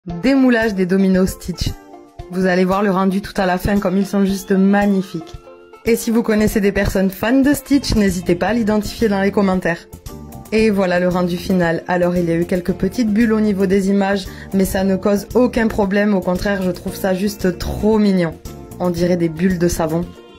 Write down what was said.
Démoulage des dominos Stitch. Vous allez voir le rendu tout à la fin comme ils sont juste magnifiques. Et si vous connaissez des personnes fans de Stitch, n'hésitez pas à l'identifier dans les commentaires. Et voilà le rendu final. Alors il y a eu quelques petites bulles au niveau des images, mais ça ne cause aucun problème, au contraire je trouve ça juste trop mignon. On dirait des bulles de savon.